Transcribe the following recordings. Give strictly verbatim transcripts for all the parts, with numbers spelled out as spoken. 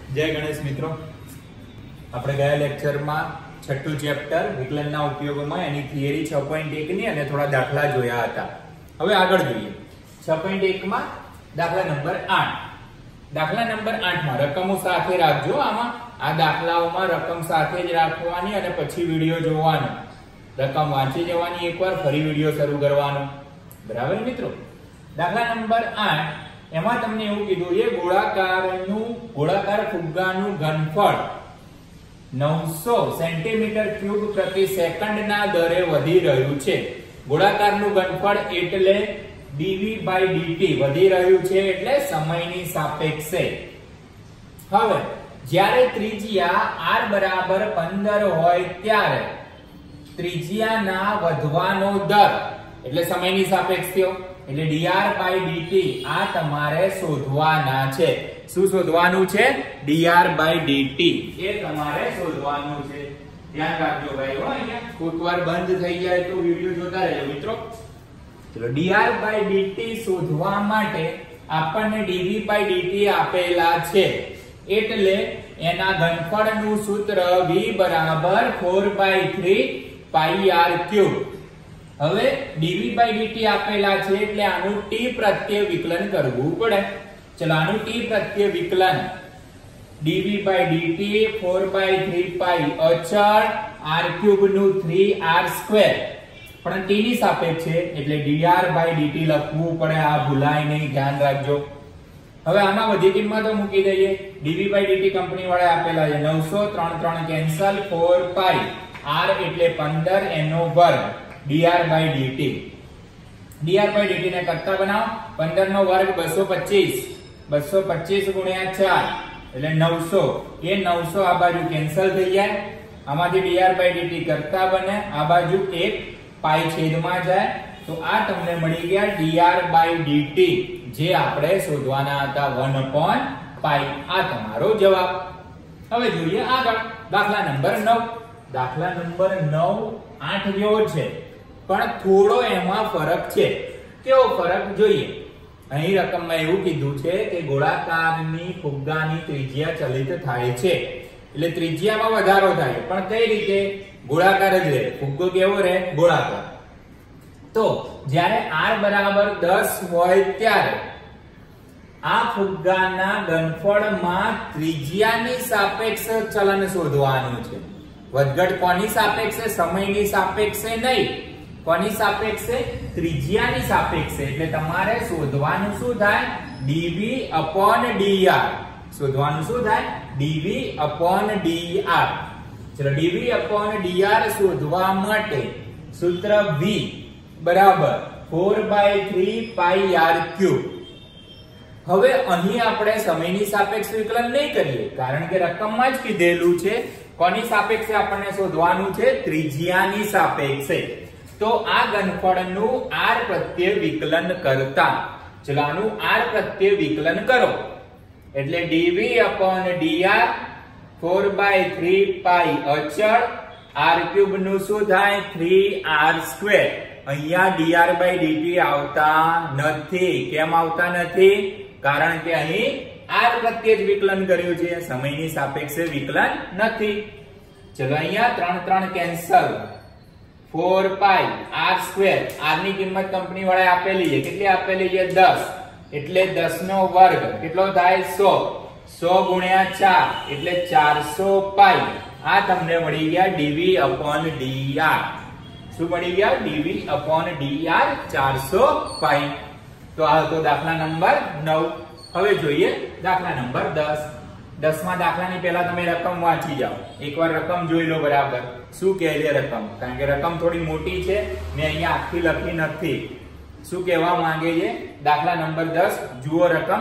જય ગણેશ મિત્રો, આપણે ગયા લેક્ચરમાં છઠ્ઠું ચેપ્ટર વિકલનના ઉપયોગોમાં એની થિયરી છ પોઈન્ટ એક ની અને થોડા દાખલા જોયા હતા. હવે આગળ જોઈએ. છ પોઈન્ટ એક માં દાખલા નંબર આઠ. દાખલા નંબર આઠ માં રકમો સાથે રાખજો. આમાં આ દાખલાઓમાં રકમ સાથે જ રાખવાની અને પછી વિડિયો જોવાનો. રકમ વાંચી જવાની એકવાર, ફરી વિડિયો શરૂ કરવાનો. બરાબર મિત્રો? દાખલા નંબર આઠ એમાં તમને એવું કીધું છે ગોળાકારનું ગોળાકાર ફુગ્ગાનું ઘનફળ નવસો સેન્ટીમીટર ક્યુબ પ્રતિ સેકન્ડના દરે વધી રહ્યું છે. ગોળાકારનું ઘનફળ એટલે ડીવી બાય ડીટી વધી રહ્યું છે, એટલે સમયની સાપેક્ષે. હવે જ્યારે ત્રિજ્યા આર બરાબર પંદર હોય ત્યારે ત્રિજ્યાના વધવાનો દર એટલે સમયની સાપેક્ષ થયો, એટલે dr by dt આ તમારે શોધવાના છે. શું શોધવાનું છે? dr by dt એ તમારે શોધવાનું છે. ધ્યાન રાખજો ભાઈ. હો અહીંયા કોઈકવાર બંધ થઈ જાય તો વિડિયો જોતા રહેજો મિત્રો. ચલો, dr by dt શોધવા માટે આપણને dv by dt આપેલા છે, એટલે એના ઘનફળનું સૂત્ર v બરાબર ચાર બાય ત્રણ પાઈ r ક્યુબ. હવે dv by dt આપેલા છે એટલે આનું t પ્રત્યે વિકલન કરવું પડે. ચલો, આનું t પ્રત્યે વિકલન dv by dt ચાર બાય ત્રણ પાઈ અચળ r ક્યુબ નું ત્રણ r સ્ક્વેર, પણ t ની સાપેક્ષ છે એટલે dr by dt લખવું પડે. આ ભૂલાય નહીં, ધ્યાન રાખજો. હવે આમાં બધી કિંમતો મૂકી દઈએ. dv by dt કંપની વાળા આપેલા છે નવસો, ત્રણ ત્રણ કેન્સલ, ચાર પાઈ r એટલે પંદર એનો વર્ગ dr by dt. dr by dt ને કરતા બનાવો. પંદર નો વર્ગ બસો પચીસ, બસો પચીસ ગુણ્યા ચાર એટલે નવસો. એ નવસો આ બાજુ કેન્સલ થઈ જાય. આમાંથી dr by dt કરતા બને, આ બાજુ એક પાઈ છેદમાં જાય, તો આ તમને મળી ગયા dr by dt, જે આપણે શોધવાના હતા એક upon પાઈ. આ તમારો જવાબ. હવે જોઈએ આગળ દાખલા નંબર નવ. દાખલા નંબર નવ આઠ જેવો છે, પણ થોડો એમાં ફરક છે. કેવો ફરક જોઈએ? અહીં રકમમાં એવું કીધું છે કે ગોળાકારની ફુગ્ગાની ત્રિજ્યા ચલિત થાય છે, એટલે ત્રિજ્યામાં વધારો થાય, પણ કઈ રીતે? ગોળાકાર જ રહે. ફુગ્ગો કેવો રહે? ગોળાકાર. તો જ્યારે r બરાબર દસ હોય ત્યારે આ ફુગ્ગાના ઘનફળમાં ત્રિજ્યાની સાપેક્ષે ચલન શોધવાનું છે. વધઘટ કોની સાપેક્ષે? સમયની સાપેક્ષે નહીં. કોની સાપેક્ષે? ત્રિજ્યાની સાપેક્ષે. એટલે તમારે શોધવાનું શું થાય? dv upon dr. શોધવાનું શું થાય? dv upon dr. ચલો, dv upon dr શોધવા માટે સૂત્ર v બરાબર ચાર બાય ત્રણ પાઈ r ક્યુબ. હવે અહીં આપણે સમયની સાપેક્ષ વિકલન નહીં કરીએ, કારણ કે રકમમાં જ કીધેલું છે કોની સાપેક્ષે આપણને શોધવાનું છે? ત્રિજ્યાની સાપેક્ષે. તો આ ઘનફળનું r પ્રત્યે વિકલન કરતા, ચલો આનું r પ્રત્યે વિકલન કરો એટલે dv upon dr ચાર બાય ત્રણ પાઈ અચળ r ક્યુબ નું શું થાય? ત્રણ r સ્ક્વેર. અહીંયા dr by dt આવતા નથી. કેમ આવતા નથી? કારણ કે અહીં r પ્રત્યે જ વિકલન કર્યું છે, સમયની સાપેક્ષે વિકલન નથી. ચલો, અહીંયા ત્રણ ત્રણ કેન્સલ, ચાર પાઈ r સ્ક્વેર. r ની કિંમત કંપની વાળાએ આપેલી છે. કેટલી આપેલી છે? દસ. એટલે દસ નો વર્ગ કેટલો થાય? સો. સો ગુણ્યા ચાર એટલે ચારસો પાઈ. આ તમને મળી ગયા dv upon dr. શું મળી ગયા? dv upon dr ચારસો પાઈ. તો આ હતો દાખલા નંબર નવ. હવે જોઈએ દાખલા નંબર દસ. દસ માં દાખલાની પહેલા તમે રકમ વાંચી જાઓ. એકવાર રકમ જોઈ લો બરાબર. શું કહે છે રકમ? કારણ કે રકમ થોડી મોટી છે, મેં અહીંયા આખી લખી નથી. શું કહેવા માંગે છે? દાખલા નંબર દસ જુઓ રકમ.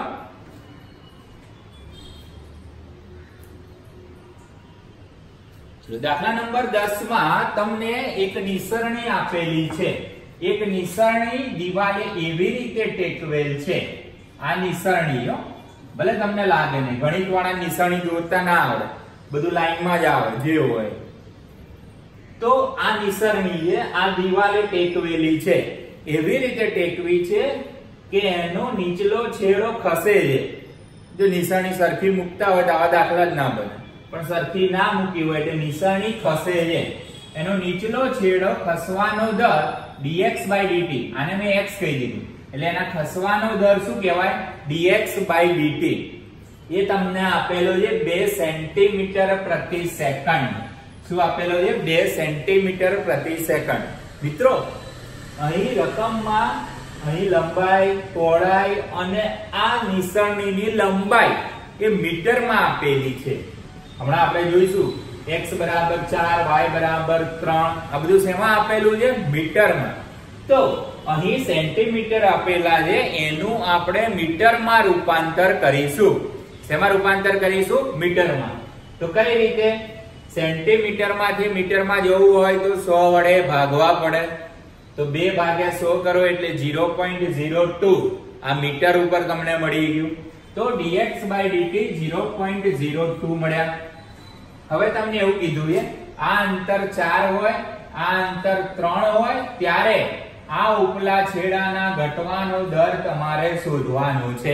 દાખલા નંબર દસ માં તમને એક નિસરણી આપેલી છે. એક નિસરણી દિવાલે એવી રીતે ટેકવેલ છે. આ નિસરણીઓ ભલે તમને લાગે નહીં, ગણિત વાળા નિસરણી દોરતા ના આવડે, બધું લાઈનમાં જ આવે જે હોય. તો આ નિસરણીએ આ દિવાલે ટેકવેલી છે. એવી રીતે ટેકવી છે કે એનો નીચલો છેડો ખસે છે. જો નિશાની સરખી મૂકતા હોય તો આવા દાખલા જ ના બને, પણ સરખી ના મૂકી હોય એટલે નિશાની ખસે છે, એનો નીચલો છેડો ખસવાનો દર dx by dt, આને મેં x કહી દીધું એટલે એના ખસવાનો દર શું કહેવાય? dx by dt. એ તમને આપેલો છે બે સેન્ટીમીટર પ્રતિ સેકન્ડ. શું આપેલો છે? બે સેન્ટીમીટર પ્રતિ સેકન્ડ. મિત્રો અહીં રકમમાં અહીં લંબાઈ, પહોળાઈ અને આ નિશાનીની લંબાઈ એ મીટરમાં આપેલી છે. હમણાં આપણે જોઈશું x બરાબર ચાર, y બરાબર ત્રણ, આ બધું શેમાં આપેલું છે? મીટરમાં. તો અહીં સેન્ટીમીટર આપેલા છે, એનું આપણે મીટરમાં રૂપાંતર કરીશું. શેમાં રૂપાંતર કરીશું? મીટરમાં. તો કઈ રીતે? સેન્ટીમીટર માંથી મીટરમાં જવું હોય તો સો વડે ભાગવા પડે. તો બે ભાગ્યા સો કરો એટલે zero point zero two, આ મીટર ઉપર તમને મળી ગયું. તો dx by dt zero point zero two મળ્યા. હવે તમને એવું કીધું છે આ અંતર ચાર હોય, આ અંતર ત્રણ હોય ત્યારે આ ઉપલા છેડાના ઘટવાનો દર તમારે શોધવાનો છે.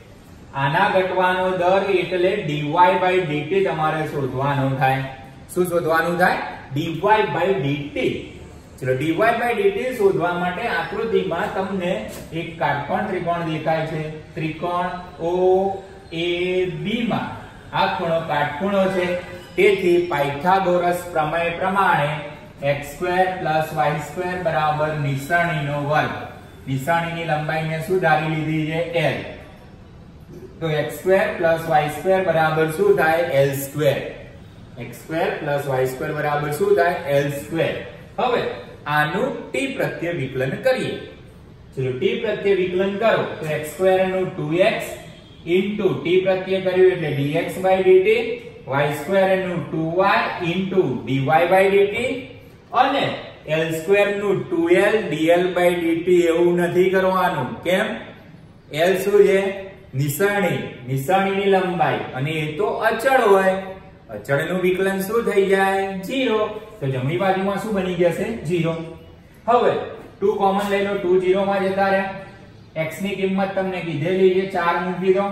આના ઘટવાનો દર એટલે dy by dt તમારે શોધવાનો થાય. શું શોધવાનું થાય? dy by dt. ચલો dy by dt શોધવા માટે આકૃતિમાં તમને એક કાટકોણ ત્રિકોણ દેખાય છે. ત્રિકોણ O A B માં આ ખૂણો કાટખૂણો છે. તેથી પાયથાગોરસ પ્રમેય પ્રમાણે x square plus y square બરાબર નિશાનીનો વર્ગ. નિશાનીની લંબાઈને શું ધારી લીધી છે? L. તો x square plus y square બરાબર શું થાય? L square. x square plus y square બરાબર શું થાય? L square. હવે આનું t પ્રત્યય વિકલન કરીએ. ચલો t પ્રત્યય વિકલન કરો તો x સ્ક્વેર નું two x into t પ્રત્યય કર્યું એટલે dx by dt, y square નું two y into dy by dt અને L સ્ક્વેર નું two L dl by dt. એવું નથી કરવાનું. કેમ? L શું છે? નિશાની, નિશાનીની લંબાઈ, અને એ તો અચળ હોય. અચળનું વિકલન શું થઈ જાય? zero. તો જમણી બાજુમાં શું બની જશે? zero. હવે two કોમન લઈ લો, two zero માં જતા રહ્યા. x ની કિંમત તમને કીધેલી છે ચાર મૂકી દો.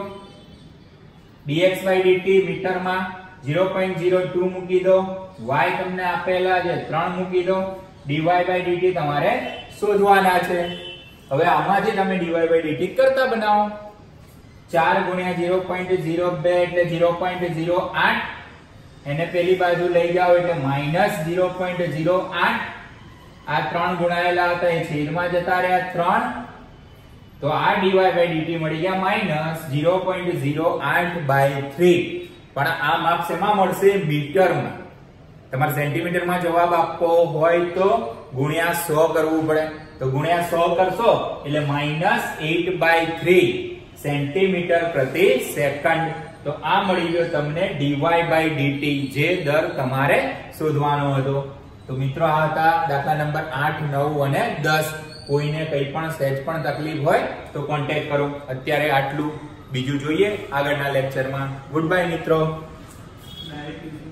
dx by dt મીટરમાં zero point zero two મૂકી દો. y તમને આપેલા છે ત્રણ મૂકી દો. dy by dt તમારે શોધવાના છે. હવે આમાંથી તમે dy by dt કરતા બનાવો. ચાર ગુણ્યા zero point zero two એટલે zero point zero eight. એને પેલી બાજુ લઈ જાઓ એટલે minus zero point zero eight. આ ત્રણ ગુણાયેલા હતા એ છેદમાં જતા રહ્યા ત્રણ. તો આ dy by dt મળી ગયા minus zero point zero eight by three. પણ આ માપ શેમાં મળશે? મીટરમાં. તમારે સેન્ટીમીટરમાં જવાબ આપવો હોય તો ગુણ્યા સો કરવું પડે. તો ગુણ્યા સો કરશો એટલે minus eight by three centimetre પ્રતિ સેકન્ડ. તો આ મળી ગયો તમને dy by dt, જે દર તમારે શોધવાનો હતો. તો મિત્રો આ હતા દાખલા નંબર આઠ, નવ અને દસ. કોઈને કંઈ પણ સહેજ પણ તકલીફ હોય તો કોન્ટેક્ટ કરો. અત્યારે આટલું, બીજું જોઈએ આગળના લેક્ચરમાં. ગુડ બાય મિત્રો.